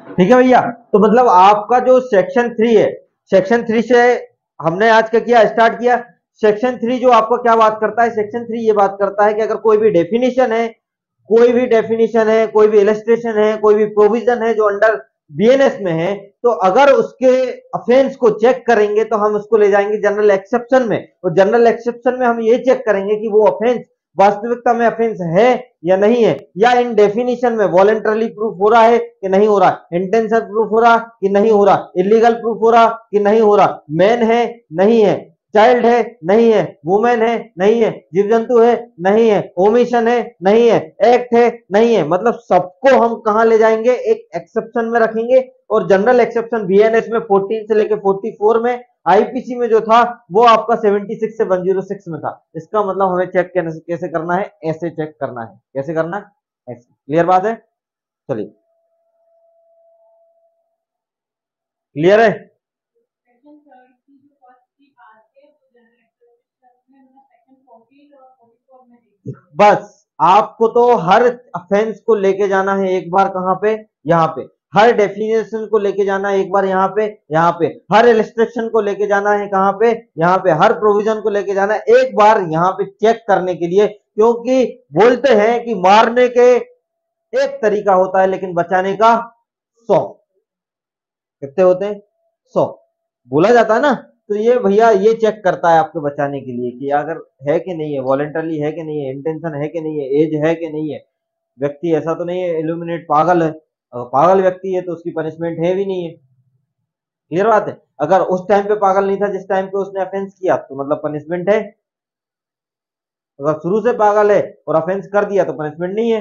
ठीक है भैया। तो मतलब आपका जो सेक्शन 3 है, सेक्शन 3 से हमने आज क्या किया, स्टार्ट किया। सेक्शन 3 जो आपको क्या बात करता है, सेक्शन 3 ये बात करता है कि अगर कोई भी डेफिनेशन है, कोई भी डेफिनेशन है, कोई भी इलस्ट्रेशन है, कोई भी प्रोविजन है जो अंडर बीएनएस में है, तो अगर उसके अफेंस को चेक करेंगे तो हम उसको ले जाएंगे जनरल एक्सेप्शन में, और जनरल एक्सेप्शन में हम ये चेक करेंगे कि वो अफेंस वास्तविकता में अफेंस है या नहीं है, या इन डेफिनेशन में वॉलेंटरली प्रूफ हो रहा है कि नहीं हो रहा, इंटेंशन प्रूफ हो रहा कि नहीं हो रहा, इलीगल प्रूफ हो रहा कि नहीं हो रहा, मैन है नहीं है, चाइल्ड है नहीं है, वुमेन है नहीं है, जीव जंतु है नहीं है, ओमिशन है नहीं है, एक्ट है नहीं है, मतलब सबको हम कहां ले जाएंगे, एक एक्सेप्शन में रखेंगे। और जनरल एक्सेप्शन बीएनएस में 14 से लेकर 44 में, आईपीसी में जो था वो आपका 76 से 106 में था। इसका मतलब हमें चेक कैसे करना है, ऐसे चेक करना है। कैसे करना है, ऐसे। क्लियर बात है? चलिए, क्लियर है? बस आपको तो हर अफेंस को लेके जाना है एक बार, कहां पे, यहाँ पे। हर डेफिनेशन को लेके जाना है एक बार यहाँ पे, यहाँ पे। हर इलस्ट्रेशन को लेके जाना है कहां पे, यहाँ पे। हर प्रोविजन को लेके जाना है एक बार यहाँ पे चेक करने के लिए, क्योंकि बोलते हैं कि मारने के एक तरीका होता है लेकिन बचाने का 100। कितने होते हैं? 100 बोला जाता है ना। तो ये भैया ये चेक करता है आपको बचाने के लिए कि अगर है कि नहीं है, वॉलेंटरली है कि नहीं है, इंटेंशन है कि नहीं है, एज है कि नहीं है। व्यक्ति ऐसा तो नहीं है इल्यूमिनेट पागल है, पागल व्यक्ति है तो उसकी पनिशमेंट है भी नहीं है। क्लियर बात है? अगर उस टाइम पे पागल नहीं था जिस टाइम पे उसने अफेंस किया, तो मतलब पनिशमेंट है। अगर शुरू से पागल है और अफेंस कर दिया तो पनिशमेंट नहीं है।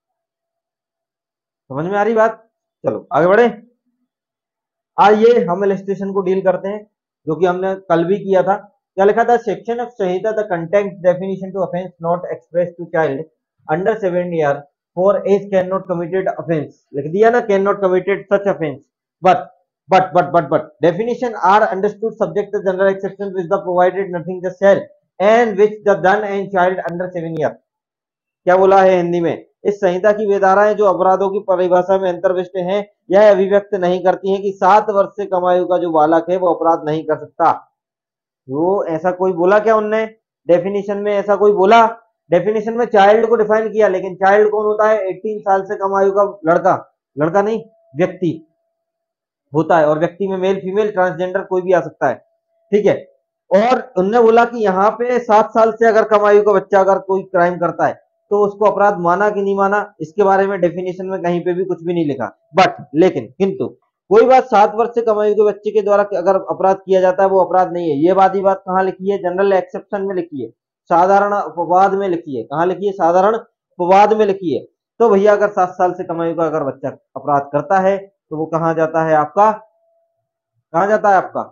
समझ में आ रही बात? चलो आगे बढ़े। आइए हम इलस्ट्रेशन को डील करते हैं, जो कि हमने कल भी किया था। क्या लिखा था? Section of Sanhita the content definition to offence not express to child under 7 year for age can not committed offence. लिख दिया ना, can not committed such offence. But but definition are understood subject to general exception which the provided nothing the shall and which the done and child under 7 year। क्या बोला है हिंदी में? इस संहिता की वे धाराएं जो अपराधों की परिभाषा में अंतर्विष्ट हैं, यह अभिव्यक्त नहीं करती हैं कि 7 वर्ष से कम आयु का जो बालक है वो अपराध नहीं कर सकता। वो ऐसा कोई बोला क्या उनने डेफिनेशन में? ऐसा कोई बोला? डेफिनेशन में चाइल्ड को डिफाइन किया, लेकिन चाइल्ड कौन होता है? 18 साल से कम आयु का लड़का, लड़का नहीं व्यक्ति होता है। और व्यक्ति में मेल फीमेल ट्रांसजेंडर कोई भी आ सकता है। ठीक है। और उनने बोला कि यहाँ पे 7 साल से अगर कम आयु का बच्चा अगर कोई क्राइम करता है तो उसको अपराध माना कि नहीं माना, इसके बारे में डेफिनेशन में कहीं पे भी कुछ भी नहीं लिखा। बट लेकिन किंतु कोई बात 7 वर्ष से कम आयु के बच्चे के द्वारा अगर अपराध किया जाता है वो अपराध नहीं है, ये बात ही बात कहाँ लिखी है? जनरल एक्सेप्शन में लिखी है, साधारण अपवाद में लिखी है। कहाँ लिखी है? साधारण अपवाद में लिखी है। तो भैया अगर 7 साल से कम आयु का अगर बच्चा अपराध करता है तो वो कहाँ जाता है आपका? कहाँ जाता है आपका?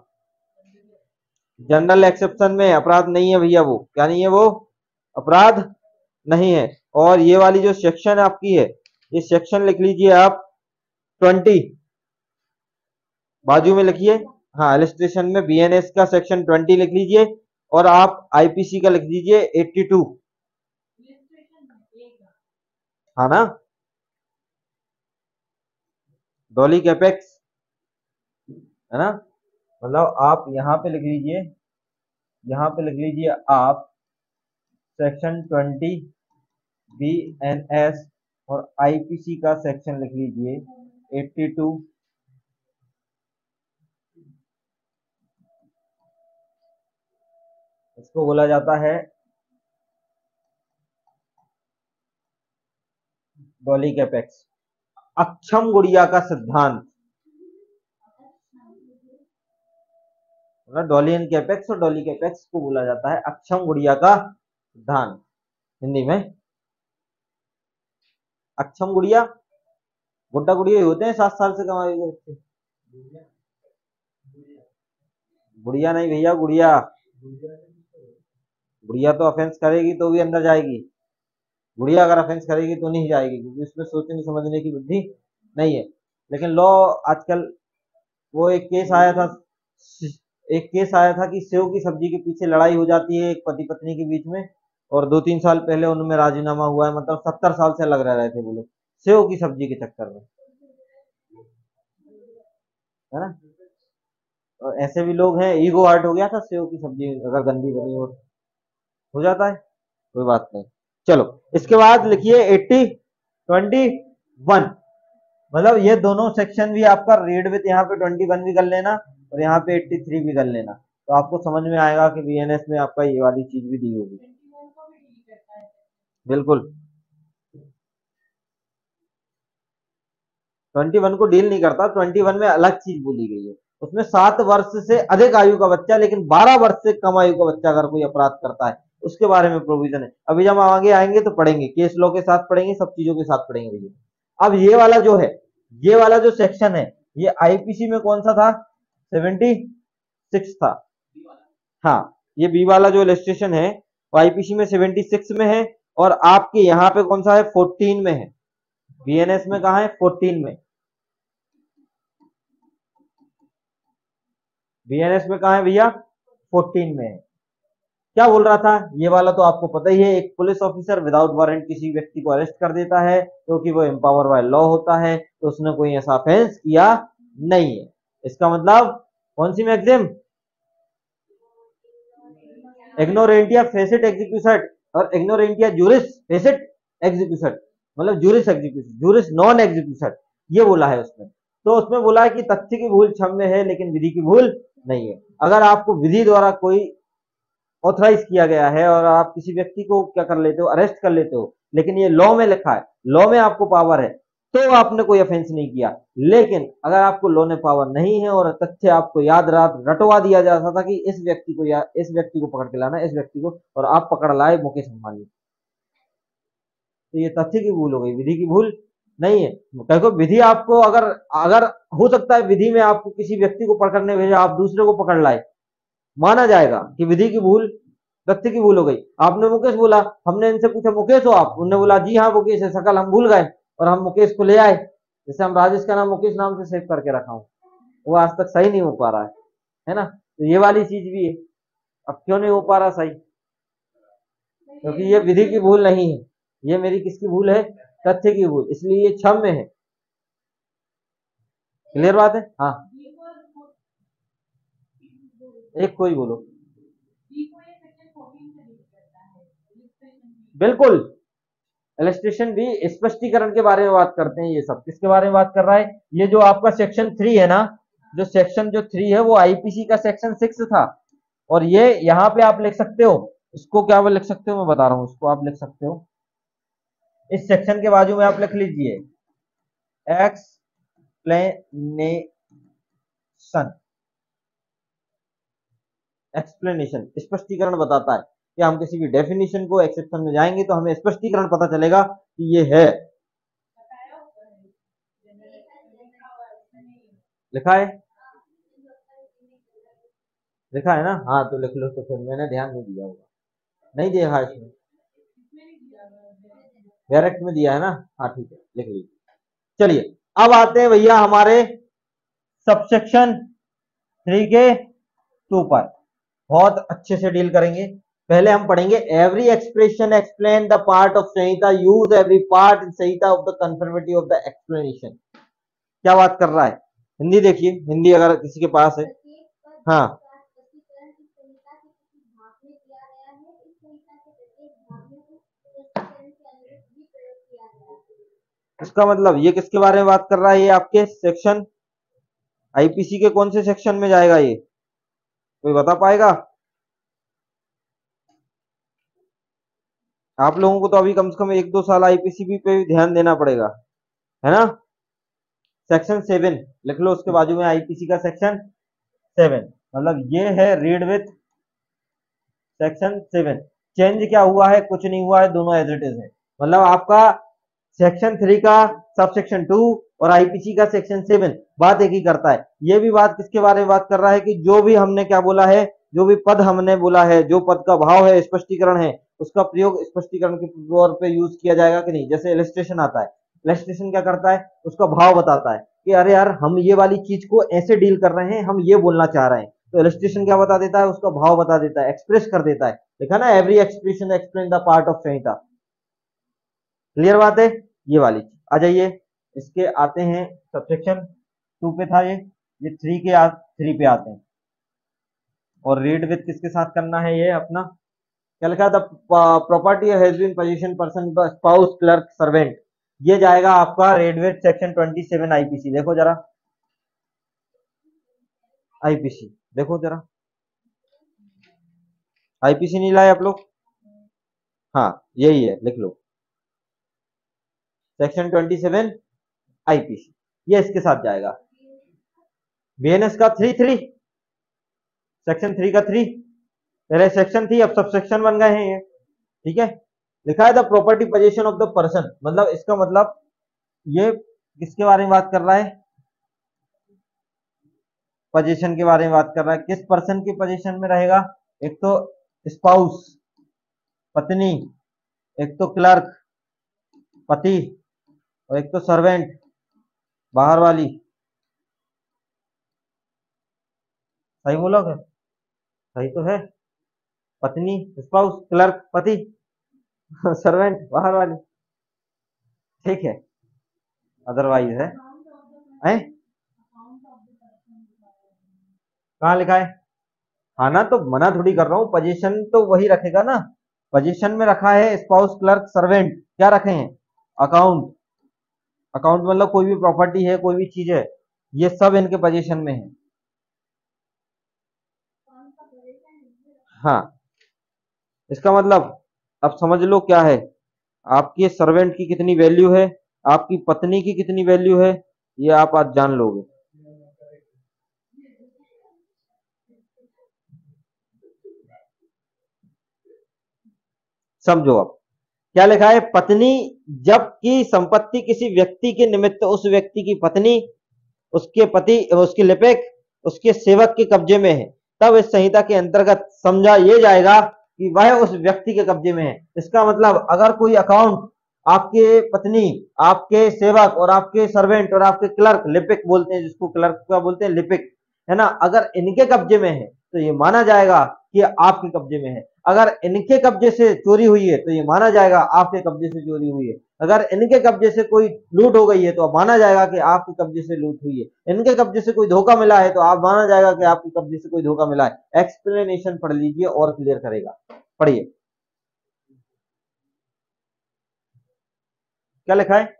जनरल एक्सेप्शन में। अपराध नहीं है भैया, वो क्या नहीं है? वो अपराध नहीं है। और ये वाली जो सेक्शन आपकी है, ये सेक्शन लिख लीजिए आप 20, बाजू में लिखिए। हाँ, इलस्ट्रेशन में बीएनएस का सेक्शन 20 लिख लीजिए, और आप आईपीसी का लिख दीजिए 82। हाँ ना, डॉली कैपेक्स है ना। मतलब आप यहाँ पे लिख लीजिए, यहाँ पे लिख लीजिए आप सेक्शन 20 बीएनएस, और आईपीसी का सेक्शन लिख लीजिए 82। इसको बोला जाता है डॉली कैपेक्स, अक्षम गुड़िया का सिद्धांत। डॉली कैपेक्स और डॉली कैपेक्स को बोला जाता है अक्षम गुड़िया का सिद्धांत हिंदी में। अक्षम गुड़िया, गुड्डा गुड़िया होते हैं 7 साल से कम आयु के बच्चे। गुड़िया नहीं भैया, गुड़िया। गुड़िया तो ऑफेंस करेगी तो भी अंदर जाएगी, गुड़िया अगर ऑफेंस करेगी तो नहीं जाएगी, क्योंकि उसमें सोचने समझने की बुद्धि नहीं है। लेकिन लॉ आजकल, वो एक केस आया था कि सेव की सब्जी के पीछे लड़ाई हो जाती है एक पति पत्नी के बीच में, और 2-3 साल पहले उनमें राजीनामा हुआ है। मतलब 70 साल से लग रहे थे वो लोग सेव की सब्जी के चक्कर में। है ना। और ऐसे भी लोग हैं, ईगो हर्ट हो गया था, सेव की सब्जी अगर गंदी बनी हो जाता है, कोई बात नहीं। चलो इसके बाद लिखिए 80-21, मतलब ये दोनों सेक्शन भी आपका रीड विथ यहाँ पे 21 भी कर लेना और यहाँ पे 83 भी कर लेना, तो आपको समझ में आएगा कि बीएनएस में आपका ये वाली चीज भी दी होगी। बिल्कुल 21 को डील नहीं करता, 21 में अलग चीज बोली गई है, उसमें 7 वर्ष से अधिक आयु का बच्चा लेकिन 12 वर्ष से कम आयु का बच्चा अगर कोई अपराध करता है उसके बारे में प्रोविजन है। अभी जब हम आगे आएंगे तो पढ़ेंगे, केस लॉ के साथ पढ़ेंगे, सब चीजों के साथ पढ़ेंगे भैया। अब ये वाला जो है, ये वाला जो सेक्शन है, ये आईपीसी में कौन सा था, 76 था। हाँ, ये बी वाला जो इलस्ट्रेशन है वो आईपीसी में 76 में है, और आपके यहाँ पे कौन सा है, 14 में है। बीएनएस में कहा है, 14 में। बीएनएस में कहा है भैया, 14 में है। क्या बोल रहा था, ये वाला तो आपको पता ही है, एक पुलिस ऑफिसर विदाउट वारंट किसी व्यक्ति को अरेस्ट कर देता है क्योंकि वो एम्पावर बाय लॉ होता है, तो उसने कोई ऐसा ऑफेंस किया नहीं है। इसका मतलब कौन सी मैक्सिम, इग्नोरेंटिया फेसिट एग्जीक्यूशन और इग्नोरेंटिया जूरिस फेसिट एग्जीक्यूशन, मतलब juris execution, juris non execution, ये बोला है उसमें। तो उसमें बोला है कि तथ्य की भूल क्षम्य है लेकिन विधि की भूल नहीं है। अगर आपको विधि द्वारा कोई ऑथराइज किया गया है और आप किसी व्यक्ति को क्या कर लेते हो, अरेस्ट कर लेते हो, लेकिन ये लॉ में लिखा है, लॉ में आपको पावर है, तो आपने कोई ऑफेंस नहीं किया। लेकिन अगर आपको लॉ ने पावर नहीं है और तथ्य आपको याद रात रटवा दिया जाता था कि इस व्यक्ति को या इस व्यक्ति को पकड़ के लाना, इस व्यक्ति को, और आप पकड़ लाए मुकेश अंबानी, तो ये तथ्य की भूल हो गई, विधि की भूल नहीं है। देखो विधि आपको अगर अगर हो सकता है विधि में आपको किसी व्यक्ति को पकड़ने भेजा, आप दूसरे को पकड़ लाए, माना जाएगा कि विधि की भूल, तथ्य की भूल हो गई। आपने मुकेश बोला, हमने इनसे पूछा मुकेश हो आप, उन्होंने बोला जी हाँ मुकेश है, सकल हम भूल गए और हम मुकेश को ले आए। जैसे हम राजेश का नाम मुकेश नाम से सेव करके रखा हूं, वो आज तक सही नहीं हो पा रहा है ना। तो ये वाली चीज भी है। अब क्यों नहीं हो पा रहा सही, क्योंकि ये विधि की भूल नहीं है, ये मेरी किसकी भूल है, तथ्य की भूल, इसलिए ये क्षम्य है। क्लियर बात है। हाँ एक कोई बोलो। बिल्कुल, इलस्ट्रेशन भी स्पष्टीकरण के बारे में बात करते हैं। ये सब किसके बारे में बात कर रहा है, ये जो आपका सेक्शन 3 है ना, जो सेक्शन जो 3 है वो आईपीसी का सेक्शन 6 था, और ये यहाँ पे आप लिख सकते हो, इसको क्या लिख सकते हो मैं बता रहा हूँ, इसको आप लिख सकते हो, इस सेक्शन के बाजू में आप लिख लीजिए एक्सप्लेनेशन। एक्सप्लेनेशन स्पष्टीकरण बताता है कि हम किसी भी डेफिनेशन को एक्सेप्शन में जाएंगे तो हमें स्पष्टीकरण पता चलेगा कि ये है, लिखा है, लिखा है ना। हाँ तो लिख लो, तो फिर मैंने ध्यान नहीं दिया होगा, नहीं देखा इसमें, डायरेक्ट में दिया है ना। हाँ ठीक है, लिख लीजिए। चलिए अब आते हैं भैया हमारे सबसेक्शन 3 के 2 पर, बहुत अच्छे से डील करेंगे। पहले हम पढ़ेंगे every expression explain the part of Sanhita, use every part in Sanhita of the conformative of the explanation. क्या बात कर रहा है, हिंदी देखिए, हिंदी अगर किसी के पास है। हाँ इसका मतलब ये किसके बारे में बात कर रहा है, ये आपके सेक्शन आईपीसी के कौन से सेक्शन में जाएगा, ये कोई बता पाएगा। आप लोगों को तो अभी कम से कम 1-2 साल आईपीसी पे भी ध्यान देना पड़ेगा, है ना। सेक्शन 7 लिख लो, उसके बाजू में आईपीसी का सेक्शन 7, मतलब ये है रीड विथ सेक्शन 7। चेंज क्या हुआ है, कुछ नहीं हुआ है, दोनों एज इट इज है। मतलब आपका सेक्शन 3 का सब सेक्शन 2 और आईपीसी का सेक्शन 7 बात एक ही करता है। ये भी बात किसके बारे में बात कर रहा है कि जो भी हमने क्या बोला है, जो भी पद हमने बोला है, जो पद का भाव है स्पष्टीकरण है, उसका प्रयोग स्पष्टीकरण के तौर पे यूज किया जाएगा कि नहीं। जैसे इलस्ट्रेशन आता है, इलस्ट्रेशन क्या करता है, उसका भाव बताता है कि अरे यार हम ये वाली चीज को ऐसे डील कर रहे हैं, हम ये बोलना चाह रहे हैं, तो इलस्ट्रेशन क्या बता देता है, उसका भाव बता देता है, एक्सप्रेस कर देता है। देखा ना, every expression explain the part of Sanhita. Clear बात है, ये वाली आ जाइए। इसके आते हैं सबसेक्शन 2 पे था ये, ये थ्री पे आते हैं। और रीड विथ किसके साथ करना है, ये अपना क्या लिखा था, property has been position person spouse clerk servant, ये जाएगा आपका रीड विथ सेक्शन 27 आईपीसी। देखो जरा आईपीसी, देखो जरा आईपीसी नहीं लाए आप लोग, हाँ यही है, लिख लो सेक्शन 27 आईपीसी, ये इसके साथ जाएगा। बीएनएस का 3 सेक्शन 3 का 3, पहले सेक्शन थी अब सब सेक्शन बन गए हैं ये, ठीक है। लिखा है the property position of the person, मतलब इसका मतलब ये किसके बारे में बात कर रहा है, पोजीशन के बारे में बात कर रहा है। किस पर्सन की पोजीशन में रहेगा, एक तो स्पाउस पत्नी, एक तो क्लर्क पति, और एक तो सर्वेंट बाहर वाली। सही बोला क्या, सही तो है, पत्नी स्पाउस क्लर्क पति सर्वेंट बाहर वाली, ठीक है, अदरवाइज है कहाँ लिखा है, हाँ ना, तो मना थोड़ी कर रहा हूँ, पोजीशन तो वही रखेगा ना, पोजीशन में रखा है स्पाउस क्लर्क सर्वेंट, क्या रखे हैं, अकाउंट, अकाउंट मतलब कोई भी प्रॉपर्टी है, कोई भी चीज है, ये सब इनके पोजीशन में है। हाँ, इसका मतलब अब समझ लो क्या है, आपके सर्वेंट की कितनी वैल्यू है, आपकी पत्नी की कितनी वैल्यू है, ये आप आज जान लोगे। समझो अब क्या लिखा है, पत्नी जबकि संपत्ति किसी व्यक्ति के निमित्त उस व्यक्ति की पत्नी, उसके पति, उसके लिपिक, उसके सेवक के कब्जे में है, तब इस संहिता के अंतर्गत समझा ये जाएगा कि वह उस व्यक्ति के कब्जे में है। इसका मतलब अगर कोई अकाउंट आपके पत्नी, आपके सेवक और आपके सर्वेंट और आपके क्लर्क, लिपिक बोलते हैं जिसको, क्लर्क का बोलते हैं लिपिक, है ना, अगर इनके कब्जे में है तो ये माना जाएगा कि आपके कब्जे में है। अगर इनके कब्जे से चोरी हुई है तो ये माना जाएगा आपके कब्जे से चोरी हुई है। अगर इनके कब्जे से कोई लूट हो गई है तो माना जाएगा कि आपके कब्जे से लूट हुई है। इनके कब्जे से कोई धोखा मिला है तो आप माना जाएगा कि आपके कब्जे से कोई धोखा मिला है। एक्सप्लेनेशन पढ़ लीजिए और क्लियर करेगा, पढ़िए क्या लिखा है,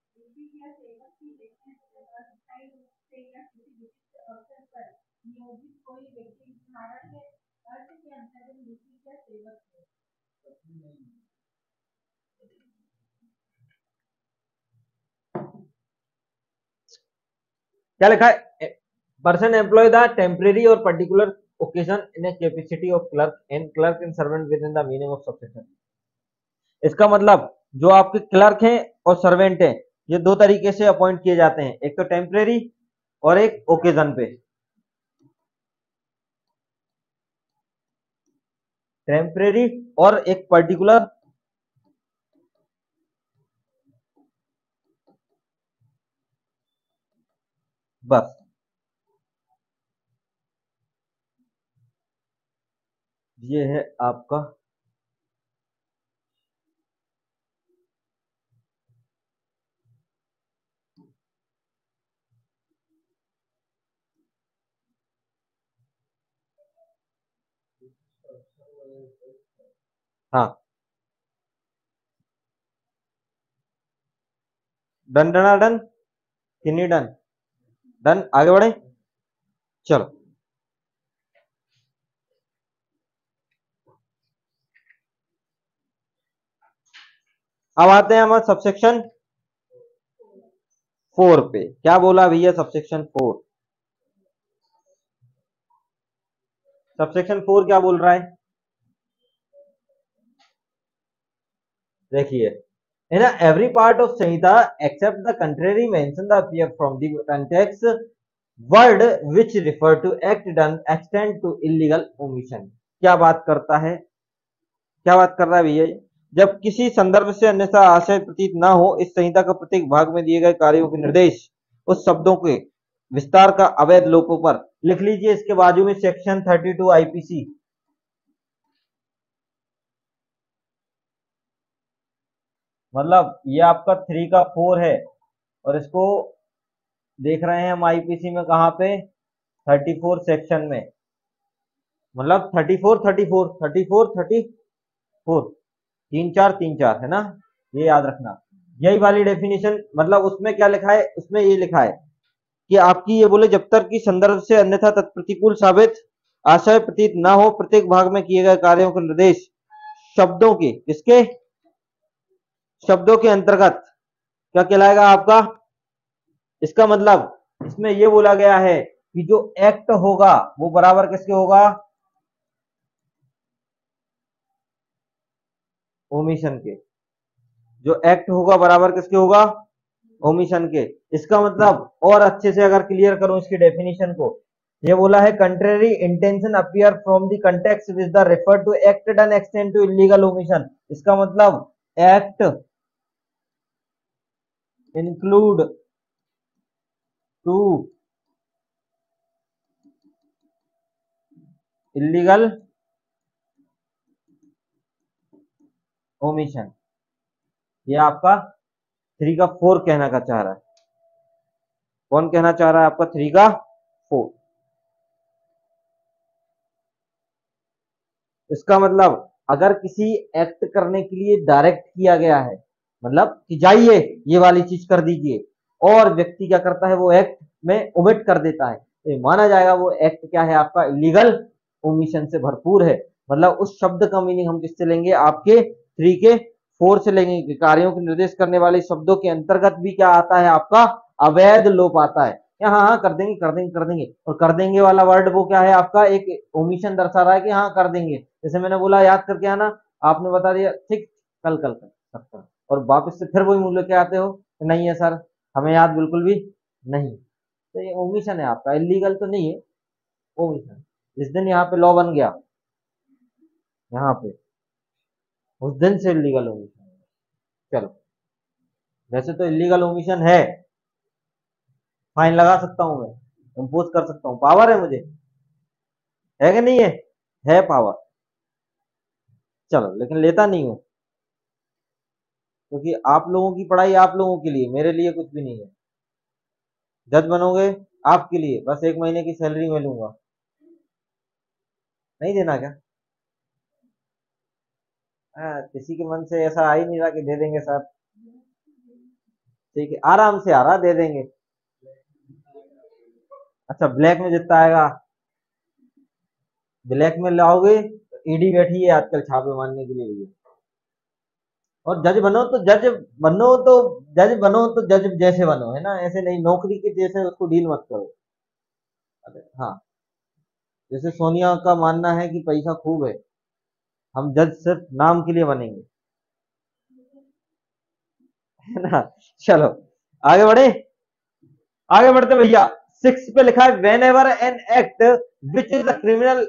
क्या लिखा है, पर्सन एम्प्लॉय द टेम्परेरी और particular occasion in a capacity of clerk and servant within the meaning of subsection। इसका मतलब जो आपके क्लर्क हैं और सर्वेंट हैं, ये दो तरीके से अपॉइंट किए जाते हैं, एक तो टेम्परेरी और एक ओकेजन पे। टेम्परेरी और एक पर्टिकुलर, बस ये है आपका, हाँ डन डन डन कि नहीं डन, डन आगे बढ़े, चलो अब आते हैं हम सबसेक्शन 4 पे। क्या बोला भैया सबसेक्शन 4, सबसेक्शन 4 क्या बोल रहा है, देखिए, in every part of Samhita except the contrary mention the appear from the context word which refer to act done extend to illegal omission। क्या बात करता है, क्या बात कर रहा है भैया, जब किसी संदर्भ से अन्यथा आशय प्रतीत ना हो, इस संहिता का प्रत्येक भाग में दिए गए कार्यों के निर्देश उस शब्दों के विस्तार का अवैध लोपों पर, लिख लीजिए इसके बाजू में सेक्शन 32 आईपीसी। मतलब ये आपका 3 का 4 है और इसको देख रहे हैं हम आईपीसी में कहां पे, 34 सेक्शन में, मतलब 34 34 34 34, 3 4 3 4 है ना, ये याद रखना। यही वाली डेफिनेशन, मतलब उसमें क्या लिखा है, उसमें ये लिखा है कि आपकी ये बोले जब तक कि संदर्भ से अन्यथा तत्प्रतिकूल साबित आशय प्रतीत न हो, प्रत्येक भाग में किए गए कार्यों के निर्देश शब्दों के, इसके शब्दों के अंतर्गत क्या कहलाएगा आपका। इसका मतलब इसमें ये बोला गया है कि जो एक्ट होगा वो बराबर किसके होगा, ओमिशन के। जो एक्ट होगा बराबर किसके होगा, ओमिशन के। इसका मतलब और अच्छे से अगर क्लियर करूं इसकी डेफिनेशन को, ये बोला है contrary intention appear from the context which the refer to act done extend to illegal omission. इसका मतलब act include to illegal omission, ये आपका 3 का 4 कहना का चाह रहा है। कौन कहना चाह रहा है, आपका 3 का 4। इसका मतलब अगर किसी एक्ट करने के लिए डायरेक्ट किया गया है, मतलब कि जाइए ये वाली चीज कर दीजिए, और व्यक्ति क्या करता है, वो एक्ट में ओमिट कर देता है, तो ये माना जाएगा वो एक्ट क्या है आपका, इलीगल ओमिशन से भरपूर है। मतलब उस शब्द का मीनिंग हम किससे लेंगे, आपके 3 के 4 से लेंगे कि कार्यों के निर्देश करने वाले शब्दों के अंतर्गत भी क्या आता है आपका, अवैध लोप आता है। हाँ हाँ कर देंगे कर देंगे कर देंगे, और कर देंगे वाला वर्ड वो क्या है आपका, एक ओमिशन दर्शा रहा है कि हाँ कर देंगे। जैसे मैंने बोला याद करके आना, आपने बता दिया ठीक, कल कल कर सकता, और वापस से फिर वही मूल्य के आते हो, नहीं है सर हमें याद बिल्कुल भी नहीं, तो ये ओमिशन है आपका, इलीगल तो नहीं है, ओमिशन। जिस दिन यहाँ पे लॉ बन गया, यहाँ पे उस दिन से इलीगल ओमिशन। चलो, वैसे तो इलीगल ओमिशन है, फाइन लगा सकता हूं मैं, इम्पोज कर सकता हूँ, पावर है मुझे, है कि नहीं है पावर। चलो, लेकिन लेता नहीं हूं, क्योंकि आप लोगों की पढ़ाई आप लोगों के लिए, मेरे लिए कुछ भी नहीं है। जज बनोगे आपके लिए, बस 1 महीने की सैलरी मैं लूंगा, नहीं देना क्या। किसी के मन से ऐसा आ ही नहीं रहा कि दे देंगे सर, ठीक है आराम से आ रहा, दे देंगे। अच्छा, ब्लैक में जितना आएगा, ब्लैक में लाओगे तो ईडी बैठी है आजकल छापे मारने के लिए भैया। और जज बनो तो जज बनो तो जज बनो तो जज जैसे बनो, है ना, ऐसे नहीं नौकरी के जैसे उसको डील मत करो। हाँ, जैसे सोनिया का मानना है कि पैसा खूब है, हम जज सिर्फ नाम के लिए बनेंगे, है ना। चलो आगे बढ़े, आगे बढ़ते भैया। 6 पे लिखा है whenever an act which is a criminal,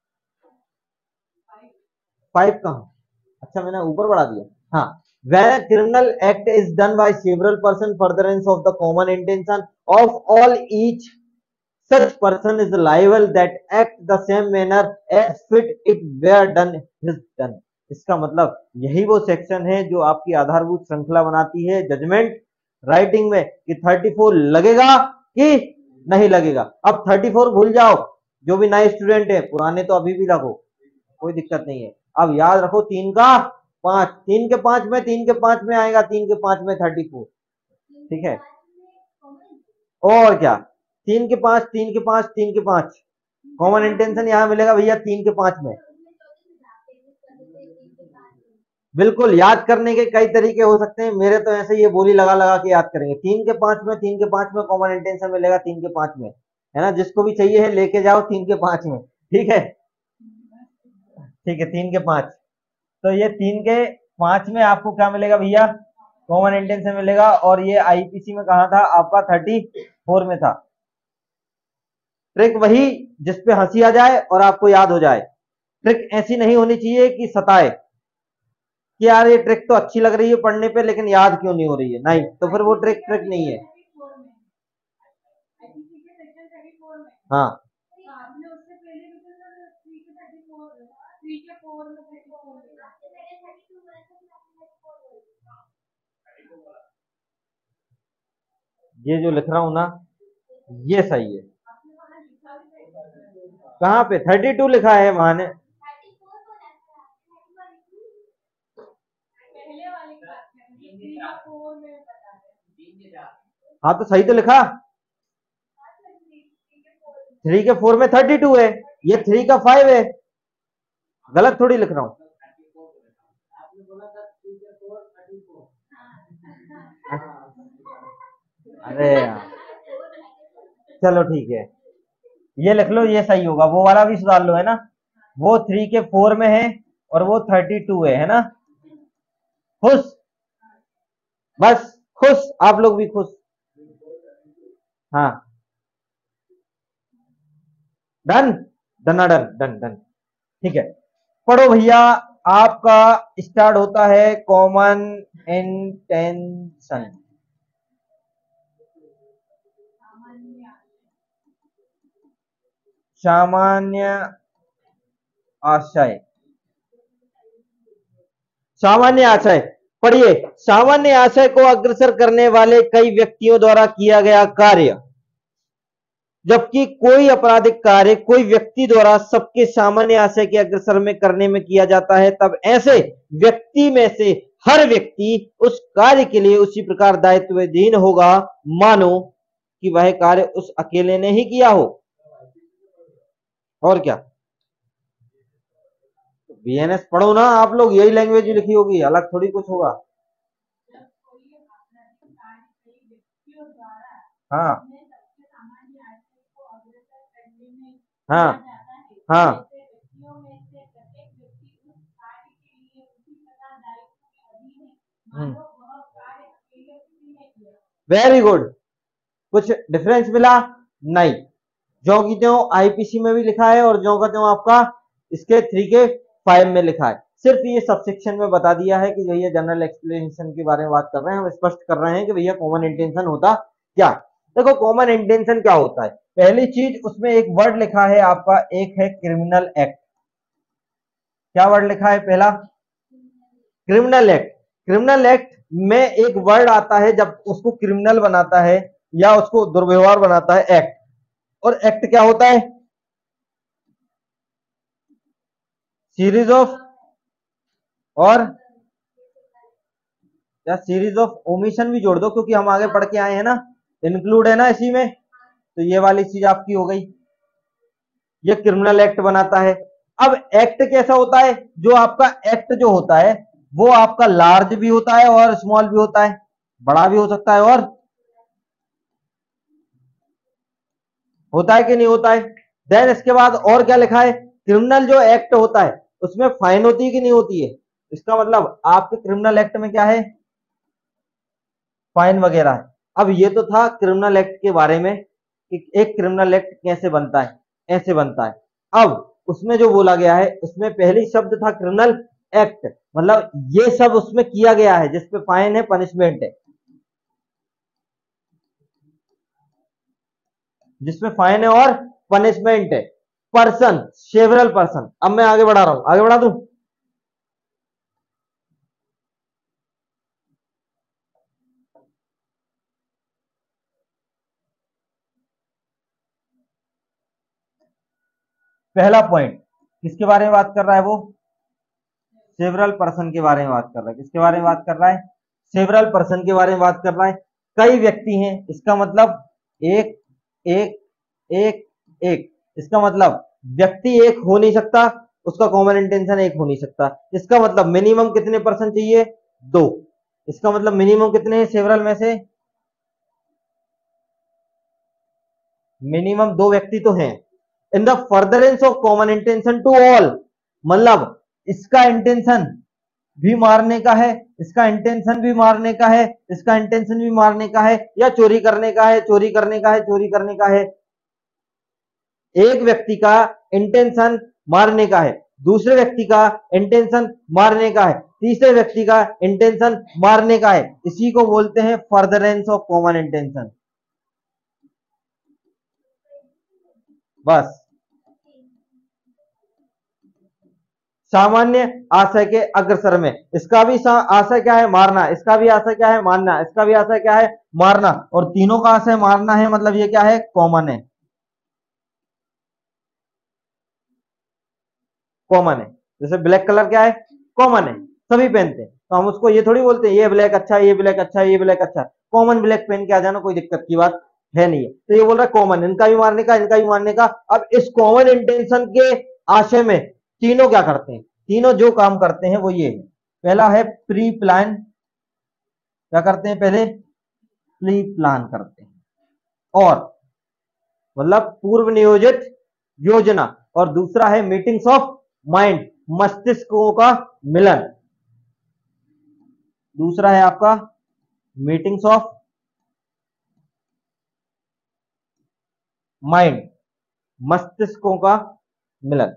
5 कहा, अच्छा मैंने ऊपर बढ़ा दिया। हाँ, when a criminal act is done by several person furtherance of the common intention of all, each such person is liable that act the same manner as fit it were done is done। इसका मतलब यही वो section है जो आपकी आधारभूत श्रृंखला बनाती है जजमेंट राइटिंग में, कि 34 लगेगा कि नहीं लगेगा। अब 34 भूल जाओ, जो भी नए स्टूडेंट है, पुराने तो अभी भी रखो, कोई दिक्कत नहीं है। अब याद रखो 3 का 5, 3 के 5 में, 3 के 5 में आएगा, 3 के 5 में 34, ठीक है। और क्या, 3 के 5 3 के 5 3 के 5 कॉमन इंटेंशन यहाँ मिलेगा भैया 3 के 5 में। बिल्कुल, याद करने के कई तरीके हो सकते हैं, मेरे तो ऐसे ये बोली लगा लगा के याद करेंगे। 3 के 5 में, 3 के 5 में कॉमन इंटेंशन मिलेगा, 3 के 5 में, है ना, जिसको भी चाहिए है लेके जाओ 3 के 5 में, ठीक है, ठीक है 3 के 5। तो ये 3 के 5 में आपको क्या मिलेगा भैया, कॉमन इंटेंशन मिलेगा, और ये आईपीसी में कहा था आपका 34 में था। ट्रिक वही जिसपे हंसी आ जाए और आपको याद हो जाए, ट्रिक ऐसी नहीं होनी चाहिए कि सताए कि यार ये ट्रिक तो अच्छी लग रही है पढ़ने पे लेकिन याद क्यों नहीं हो रही है, नहीं, तो फिर वो ट्रिक ट्रिक नहीं है। हाँ, ये जो लिख रहा हूं ना, ये सही है, कहाँ पे 32 लिखा है वहां ने? हाँ तो सही तो लिखा, 3 के 4 में 32 है, ये 3 का 5 है, गलत थोड़ी लिख रहा हूं। अरे यार चलो ठीक है, ये लिख लो, ये सही होगा, वो वाला भी सुधार लो, है ना, वो 3 के 4 में है और वो 32 है ना। खुश, बस खुश, आप लोग भी खुश। हाँ done, done done done done, ठीक है। पढ़ो भैया, आपका स्टार्ट होता है कॉमन इंटेंशन। सामान्य आशय, सामान्य आशय पढ़िए, सामान्य आशय को अग्रसर करने वाले कई व्यक्तियों द्वारा किया गया कार्य, जबकि कोई आपराधिक कार्य कोई व्यक्ति द्वारा सबके सामान्य आशय के अग्रसर में करने में किया जाता है, तब ऐसे व्यक्ति में से हर व्यक्ति उस कार्य के लिए उसी प्रकार दायित्वहीन होगा मानो कि वह कार्य उस अकेले ने ही किया हो। और क्या, बीएनएस पढ़ो ना आप लोग, यही लैंग्वेज लिखी होगी, अलग थोड़ी कुछ होगा। हाँ हाँ हाँ, वेरी गुड, कुछ डिफरेंस मिला? नहीं, जो की त्यों आईपीसी में भी लिखा है और जो का त्यों आपका इसके 3 के 5 में लिखा है, सिर्फ ये सब सेक्शन में बता दिया है कि भैया जनरल एक्सप्लेनेशन के बारे में बात कर रहे हैं, हम स्पष्ट कर रहे हैं कि भैया कॉमन इंटेंशन होता क्या। देखो कॉमन इंटेंशन क्या होता है, पहली चीज उसमें एक वर्ड लिखा है आपका, एक है क्रिमिनल एक्ट। क्या वर्ड लिखा है पहला? Criminal act. क्रिमिनल एक्ट में एक वर्ड आता है जब उसको क्रिमिनल बनाता है या उसको दुर्व्यवहार बनाता है, एक्ट। और एक्ट क्या होता है? सीरीज ऑफ, और या सीरीज ऑफ ओमिशन भी जोड़ दो क्योंकि हम आगे पढ़ के आए हैं ना, इंक्लूड है ना इसी में, तो ये वाली चीज आपकी हो गई, ये क्रिमिनल एक्ट बनाता है। अब एक्ट कैसा होता है, जो आपका एक्ट जो होता है वो आपका लार्ज भी होता है और स्मॉल भी होता है, बड़ा भी हो सकता है और होता है कि नहीं होता है। देन इसके बाद और क्या लिखा है, क्रिमिनल जो एक्ट होता है उसमें फाइन होती है कि नहीं होती है, इसका मतलब आपके क्रिमिनल एक्ट में क्या है, फाइन वगैरह है। अब ये तो था क्रिमिनल एक्ट के बारे में कि एक क्रिमिनल एक्ट कैसे बनता है, ऐसे बनता है। अब उसमें जो बोला गया है उसमें पहली शब्द था क्रिमिनल एक्ट, मतलब ये सब उसमें किया गया है जिसपे फाइन है, पनिशमेंट है, जिसमें फाइन है और पनिशमेंट है। पर्सन, सेवरल पर्सन, अब मैं आगे बढ़ा रहा हूं, आगे बढ़ा दूं। पहला पॉइंट किसके बारे में बात कर रहा है, वो सेवरल पर्सन के बारे में बात कर रहा है। किसके बारे में बात कर रहा है, सेवरल पर्सन के बारे में बात कर रहा है। कई व्यक्ति हैं, इसका मतलब एक एक एक एक, इसका मतलब व्यक्ति एक हो नहीं सकता, उसका कॉमन इंटेंशन एक हो नहीं सकता। इसका मतलब मिनिमम कितने पर्सन चाहिए, 2। इसका मतलब मिनिमम कितने हैं सेवरल में से, मिनिमम 2 व्यक्ति तो हैं। In the furtherance of common intention to all, मतलब इसका इंटेंशन भी मारने का है, इसका इंटेंशन भी मारने का है, इसका इंटेंशन भी मारने का है, या चोरी करने का है, चोरी करने का है, चोरी करने का है। एक व्यक्ति का इंटेंशन मारने का है, दूसरे व्यक्ति का इंटेंशन मारने का है, तीसरे व्यक्ति का इंटेंशन मारने का है, इसी को बोलते हैं फर्दरेंस ऑफ कॉमन इंटेंशन। बस, सामान्य आशय के अग्रसर में, इसका भी आशय क्या है, मारना, इसका भी आशय क्या है, मारना, इसका भी आशय क्या है, मारना, और तीनों का आशय मारना है, मतलब ये क्या है, कॉमन है। कॉमन है। जैसे ब्लैक कलर क्या है, कॉमन है, सभी पहनते हैं, तो हम उसको ये थोड़ी बोलते हैं ये ब्लैक अच्छा है, ये ब्लैक अच्छा है, ये ब्लैक अच्छा है। कॉमन ब्लैक पहन के आ जाना, कोई दिक्कत की बात है नहीं है। तो ये बोल रहा है कॉमन, इनका भी मारने का, इनका भी मारने का। अब इस कॉमन इंटेंशन के आशय में तीनों क्या करते हैं, तीनों जो काम करते हैं वो ये है। पहला है प्री प्लान, क्या करते हैं, पहले प्री प्लान करते हैं, और मतलब पूर्व नियोजित योजना। और दूसरा है मीटिंग्स ऑफ माइंड, मस्तिष्कों का मिलन। दूसरा है आपका मीटिंग्स ऑफ माइंड, मस्तिष्कों का मिलन।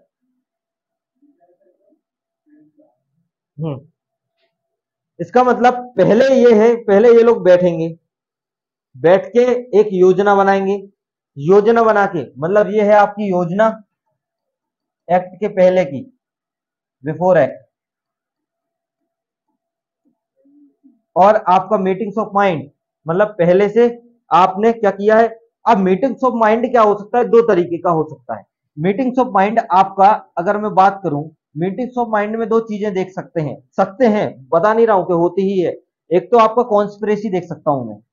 इसका मतलब पहले ये है, पहले ये लोग बैठेंगे, बैठ के एक योजना बनाएंगे। योजना बना के मतलब ये है आपकी योजना एक्ट के पहले की, बिफोर एक्ट। और आपका मीटिंग्स ऑफ माइंड मतलब पहले से आपने क्या किया है। अब मीटिंग्स ऑफ माइंड क्या हो सकता है, दो तरीके का हो सकता है। मीटिंग्स ऑफ माइंड आपका, अगर मैं बात करूं, मीटिंग्स ऑफ माइंड में दो चीजें देख सकते हैं, बता नहीं रहा हूं कि होती ही है। एक तो आपका कॉन्स्पिरेसी देख सकता हूं मैं,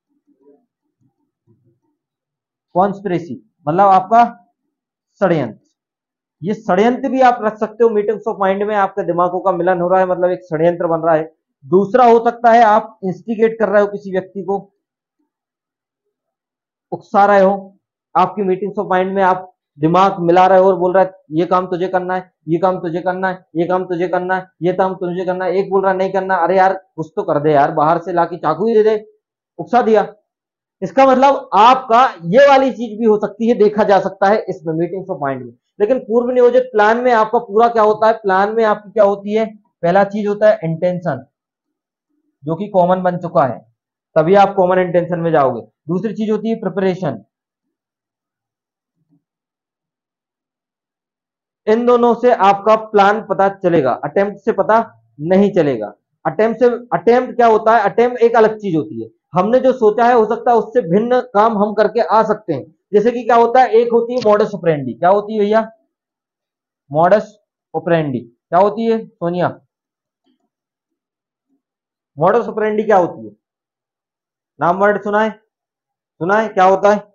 कॉन्स्पिरेसी मतलब आपका षड्यंत्र। ये षड्यंत्र भी आप रख सकते हो मीटिंग्स ऑफ माइंड में, आपके दिमागों का मिलन हो रहा है, मतलब एक षड्यंत्र बन रहा है। दूसरा हो सकता है आप इंस्टिगेट कर रहे हो किसी व्यक्ति को, उकसा रहे हो। आपकी मीटिंग्स ऑफ माइंड में आप दिमाग मिला रहे हो और बोल रहा है ये काम तुझे करना है, ये काम तुझे करना है, ये काम तुझे करना है, ये काम तुझे करना है। एक बोल रहा है नहीं करना, अरे यार कुछ तो कर दे यार, बाहर से लाके चाकू ही दे दे, उकसा दिया। इसका मतलब आपका ये वाली चीज भी हो सकती है, देखा जा सकता है इसमें मीटिंग्स ऑफ माइंड में। लेकिन पूर्व नियोजित प्लान में आपका पूरा क्या होता है, प्लान में आपकी क्या होती है, पहला चीज होता है इंटेंशन, जो कि कॉमन बन चुका है, तभी आप कॉमन इंटेंशन में जाओगे। दूसरी चीज होती है प्रिपरेशन। इन दोनों से आपका प्लान पता चलेगा, अटेम्प्ट से पता नहीं चलेगा। अटेम्प्ट से, अटेम्प्ट क्या होता है, अटेम्प्ट एक अलग चीज होती है। हमने जो सोचा है हो सकता है उससे भिन्न काम हम करके आ सकते हैं। जैसे कि क्या होता है, एक होती है मॉडस ऑपरेंडी। क्या होती है भैया, मॉडस ऑपरेंडी क्या होती है सोनिया, मॉडस ऑपरेंडी क्या होती है, नाम वर्ड सुना है, सुना है, क्या होता है।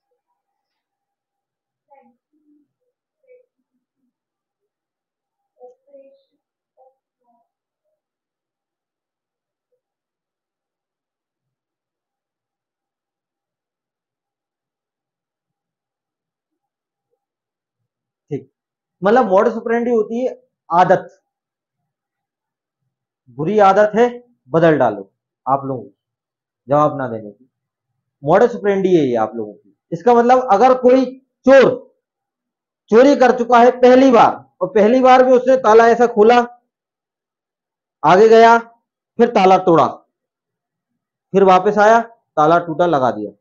ठीक, मतलब मॉडस ऑपरेंडी होती है आदत, बुरी आदत है, बदल डालो आप लोगों की, जवाब ना देने की। मॉडस ऑपरेंडी है ये आप लोगों की। इसका मतलब अगर कोई चोर चोरी कर चुका है पहली बार, और पहली बार भी उसने ताला ऐसा खोला, आगे गया, फिर ताला तोड़ा, फिर वापस आया, ताला टूटा लगा दिया,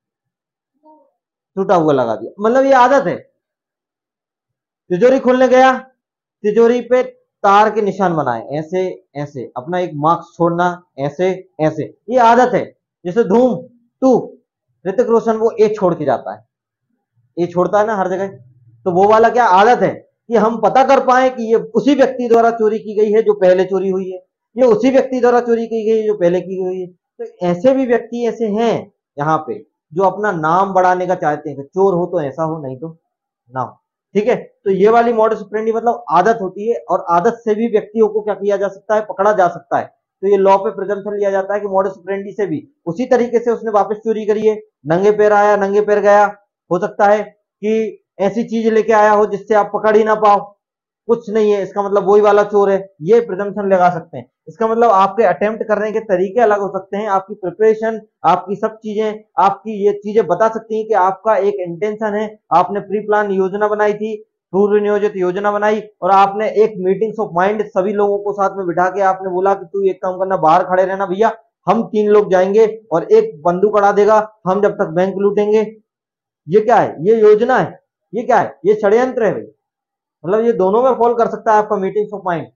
टूटा हुआ लगा दिया, मतलब ये आदत है। तिजोरी खोलने गया, तिजोरी पे तार के निशान बनाए, ऐसे ऐसे, अपना एक मार्क्स छोड़ना, ऐसे ऐसे, ये आदत है। जैसे धूम टू, ऋतिक रोशन वो ए छोड़ के जाता है, ए छोड़ता है ना हर जगह, तो वो वाला क्या आदत है कि हम पता कर पाए कि ये उसी व्यक्ति द्वारा चोरी की गई है जो पहले चोरी हुई है, ये उसी व्यक्ति द्वारा चोरी की गई है जो पहले की हुई है। तो ऐसे भी व्यक्ति ऐसे हैं यहाँ पे जो अपना नाम बढ़ाने का चाहते हैं कि चोर हो तो ऐसा हो, नहीं तो ना हो। ठीक है, तो ये वाली मॉडस ऑपरेंडी मतलब आदत होती है, और आदत से भी व्यक्तियों को क्या किया जा सकता है, पकड़ा जा सकता है। तो ये लॉ पे प्रिजम्पशन लिया जाता है कि मॉडस ऑपरेंडी से भी उसी तरीके से उसने वापस चोरी करी है, नंगे पैर आया नंगे पैर गया, हो सकता है कि ऐसी चीज लेके आया हो जिससे आप पकड़ ही ना पाओ, कुछ नहीं है, इसका मतलब वही वाला चोर है, ये प्रिजम्पशन लगा सकते हैं। इसका मतलब आपके अटेम्प्ट करने के तरीके अलग हो सकते हैं, आपकी प्रिपरेशन, आपकी सब चीजें, आपकी ये चीजें बता सकती हैं कि आपका एक इंटेंशन है, आपने प्री प्लान योजना बनाई थी, पूर्व नियोजित योजना बनाई, और आपने एक मीटिंग्स ऑफ माइंड सभी लोगों को साथ में बिठा के आपने बोला कि तू एक काम करना, बाहर खड़े रहना भैया, हम तीन लोग जाएंगे और एक बंदूक अड़ा देगा, हम जब तक बैंक लूटेंगे। ये क्या है, ये योजना है, ये क्या है, ये षड्यंत्र है भाई। मतलब ये दोनों में फॉल कर सकता है आपका मीटिंग्स ऑफ माइंड।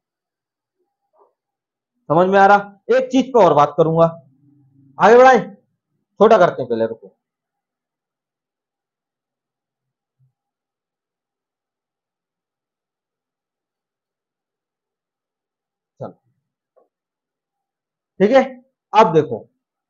समझ में आ रहा, एक चीज पे और बात करूंगा, आगे बढ़ाए, छोटा करते हैं पहले, रुको। ठीक है। अब देखो,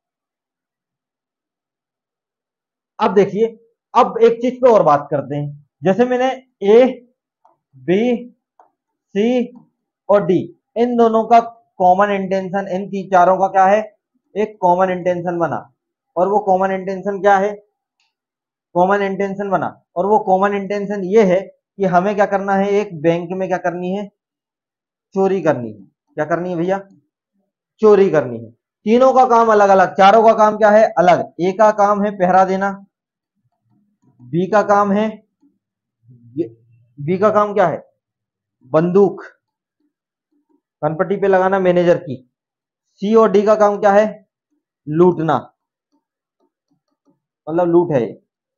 अब देखिए, अब एक चीज पे और बात करते हैं। जैसे मैंने ए, बी, सी और डी, इन दोनों का कॉमन इंटेंशन, इन तीन चारों का क्या है, एक कॉमन इंटेंशन बना। और वो कॉमन इंटेंशन क्या है, कॉमन इंटेंशन बना, और वो कॉमन इंटेंशन ये है कि हमें क्या करना है, एक बैंक में क्या करनी है, चोरी करनी है। क्या करनी है भैया, चोरी करनी है। तीनों का काम अलग अलग, चारों का काम क्या है, अलग। ए का काम है पहरा देना, बी का काम है, बी का काम क्या है, बंदूक कनपट्टी पे लगाना मैनेजर की। सी और डी का काम क्या है, लूटना, मतलब लूट है,